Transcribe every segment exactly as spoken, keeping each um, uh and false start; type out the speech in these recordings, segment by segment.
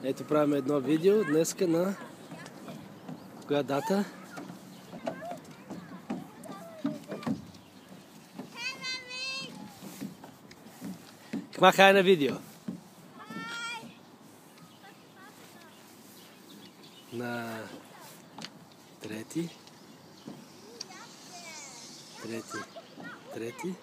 Ето правим едно видео днеска на коя дата? Махай на видео. На трети. Трети. Трети.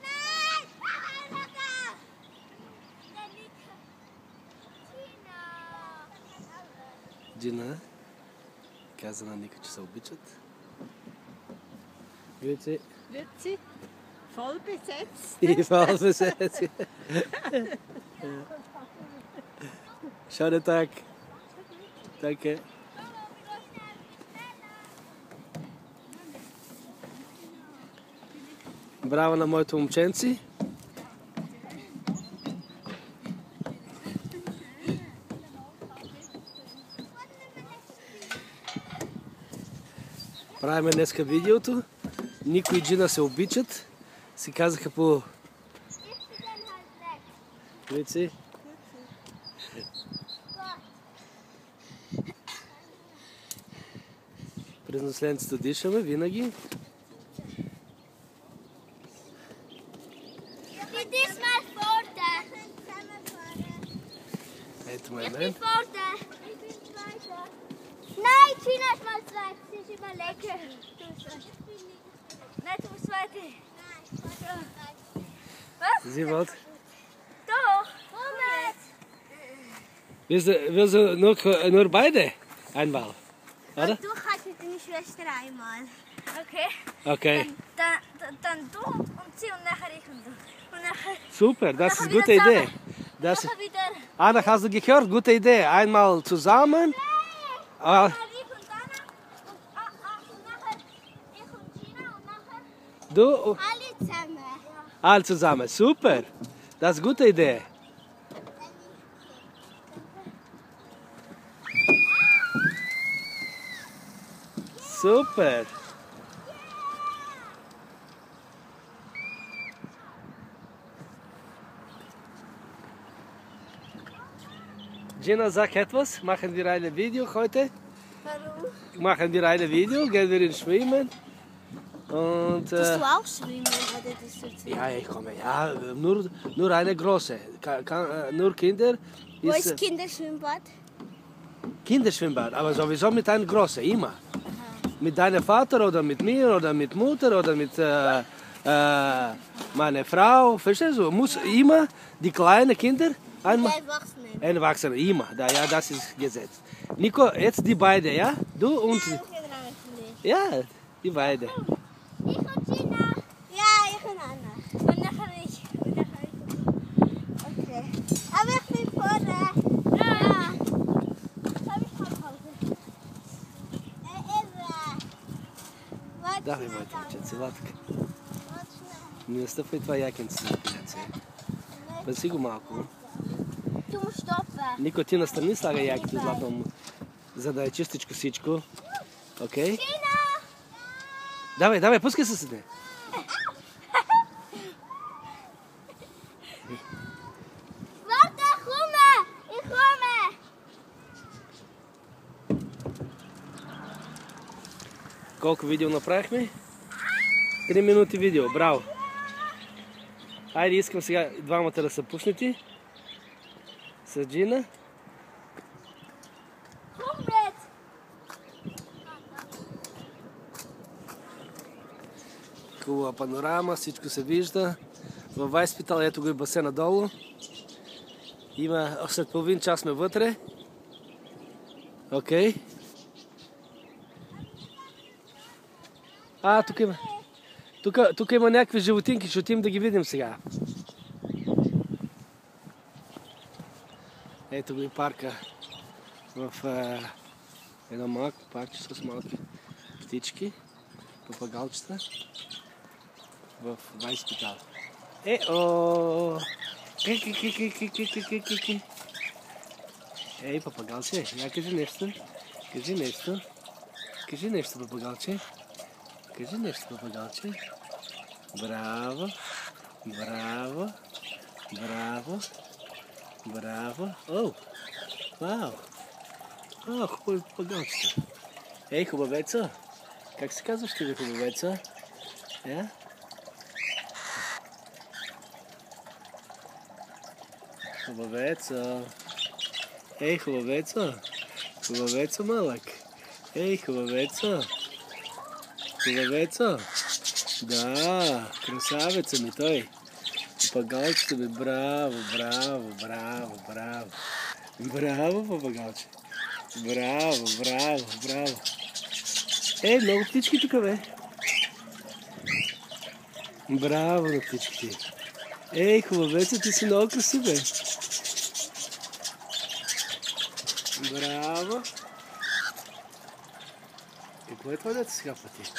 Джина каза на Ника, че се обичат. Grüezi. Grüezi. Voll besetzt. Ja, voll besetzt. Schönen Tag. Danke. Браво на моите момченци. Правим днеска видеото. Нико и Джина се обичат. Си казаха по... Grüezi. През наследницата дишаме винаги. Ето ме мен. Nein, Gina ist mal zweit. Sie ist immer lecker. Nein, du bist zweite. Was? Sie wollt? Doch. Moment. Wir sind, wir sind nur, nur beide einmal, oder? Du kannst mit deiner Schwester einmal. Okay? Okay. Dann, dann, dann du und sie und nachher ich und du. Und nachher... Super, das ist eine gute Idee. Das ist... Anna, hast du gehört? Gute Idee. Einmal zusammen. Ah. Du? Alle zusammen. Alle zusammen. Super. Das ist eine gute Idee. Super. Gina, sag etwas. Machen wir ein Video heute? Warum? Machen wir ein Video, gehen wir ins Schwimmen. Und, Musst äh, du auch schwimmen, oder das so ja, ich komme. Ja, nur, nur eine große. Kann, kann, äh, nur Kinder. Wo Ist, ist Kinderschwimmbad? Kinderschwimmbad, aber sowieso mit einer großen, immer. Mit deinem Vater oder mit mir oder mit Mutter oder mit äh, äh, meiner Frau. Verstehst du? Muss immer die kleinen Kinder einmal. Die Erwachsenen. Erwachsene, immer. Da, ja, das ist Gesetz. Nico, jetzt die beiden, ja? Du und... Ja, die beiden. Ich und Gina. Ja, ich und Anna. Und nachher ich. Und nachher ich. Okay. Aber ich bin vorne. Ja. Jetzt habe ich keine Pause. Äh, Eva. Warte Да, ви schnell, бъдете, Anna. момченци, латка. Warte schnell. Не стъпвай това якенце на пилец. Паси го малко. Du musst stoppen. Нико, ти настрани слага якето златно му, за да е чистичко всичко. Окей? Gina! Давай, давай, пускай се седне. Warte, ich komme! Ich komme! Колко видео направихме? Три минути видео, браво! Хайде, искам сега двамата да са пуснати. С Джина. Komm jetzt! Хубава панорама, всичко се вижда. Във Вайспитал, ето го и басена долу. Има, след половин час сме вътре. Окей. А, тук има. Тук, тук има някакви животинки, ще отидем да ги видим сега. Ето го и парка. В е, едно малко парче с малки птички, папагалчета. В Вайспитал. Е-о! Ки-ки-ки-ки-ки-ки-ки-ки. Ей, папагалче, я кажи нещо. Кажи нещо. Кажи нещо, папагалче. Кажи нещо, папагалче. Браво. Браво. Браво. Браво. О! Вау! А, хубаво погалчето. Ей, хубавеца. Как се казваш ти, хубавеца? Я? Хубавеца. Ей, хубавеца. Хубавеца, малък. Ей, хубавеца. Хубавеца. Да, красавеца ми той. Папагалчето ми, браво, браво, браво, браво. Браво, папагалче. Браво, браво, браво. Е, много птички тук, бе. Браво на птичките. Ей, хубавеца, ти си много красив, бе. Браво. Какво е това да се скапва ти?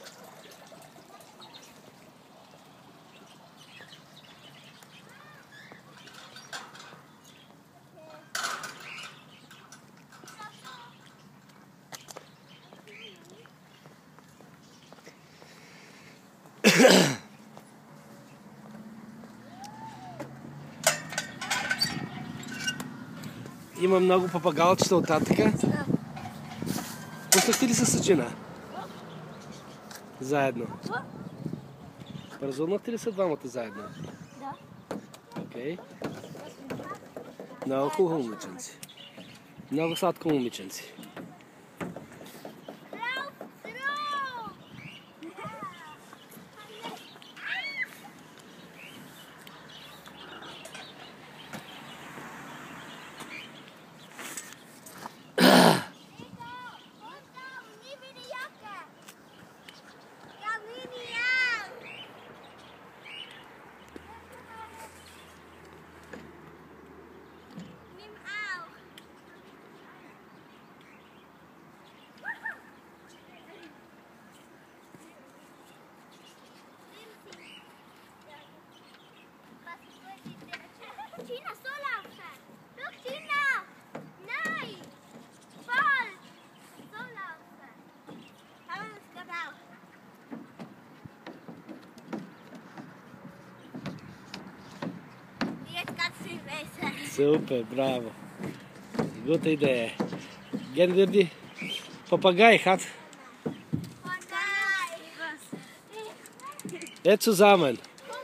Има много папагалчета от татъка. Пуснахте ли се съчина? Заедно. Разумнахте ли се двамата заедно? Да. Окей. Много хубаво момиченци. Много сладко момиченци. Tina, so laufen! Look, Tina! Nein! Voll! So laufen! Haben wir es gebraucht? Jetzt ganz viel besser. Супер, браво. Гута идея. Ген вирди папагай хат. Ето zusammen.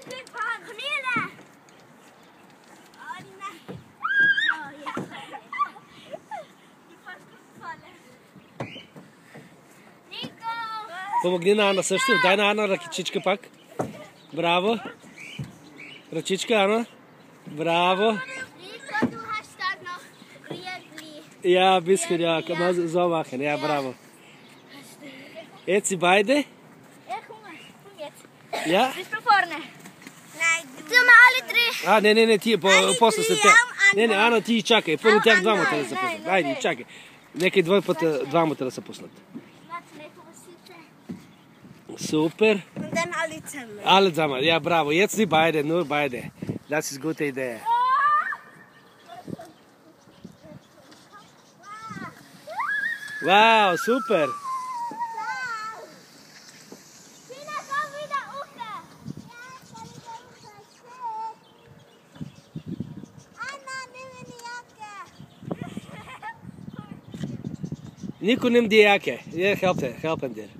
Помогни на Ана също. Дай на Ана ръчичка пак. Браво. Ръчичка, Ана. Браво. Ja, ein bisschen, ja. Kann man so machen. Ja, bravo. Jetzt die beide? Ja, komm mal. Komm jetzt. Ja? Bis da vorne. Nein, du mal alle drei. А, не, не, не, ти после след тях. Не, не, Ана, ти чакай. Първо тях двамата да се пуснат. Айде, чакай. Нека и два пъта двамата да се пуснат. Super. Und dann alle zusammen. Alle zusammen, ja, bravo. Jetzt die beide, nur beide. Das ist eine gute Idee. Wow, super. Tina, komm wieder runter. Ja, komm wieder runter. Anna, nimm mir die Jacke. Nico, nimm die Jacke. Ja, help, help dir.